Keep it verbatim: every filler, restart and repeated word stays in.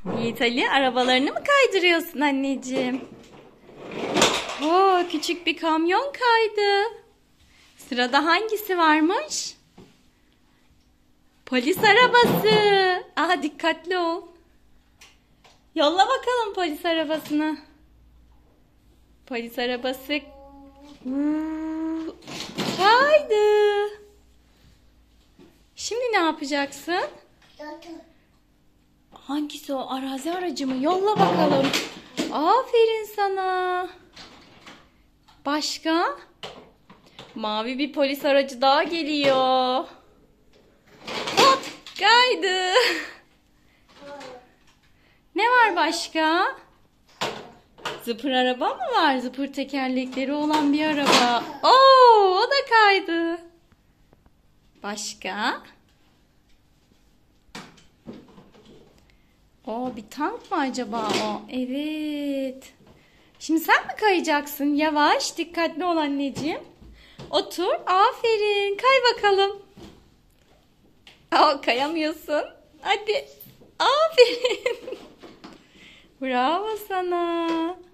Yiğit Ali, arabalarını mı kaydırıyorsun anneciğim? Oo, küçük bir kamyon kaydı. Sırada hangisi varmış? Polis arabası. Aha, dikkatli ol. Yolla bakalım polis arabasını. Polis arabası Uuu, kaydı. Şimdi ne yapacaksın? Hangisi o? Arazi aracı mı? Yolla bakalım. Aferin sana. Başka? Mavi bir polis aracı daha geliyor. Hop, kaydı. Ne var başka? Zıpır araba mı var? Zıpır tekerlekleri olan bir araba. Oo, o da kaydı. Başka? O bir tank mı acaba o? Evet. Şimdi sen mi kayacaksın? Yavaş, dikkatli ol anneciğim. Otur. Aferin. Kay bakalım. Aa, kayamıyorsun. Hadi. Aferin. Bravo sana.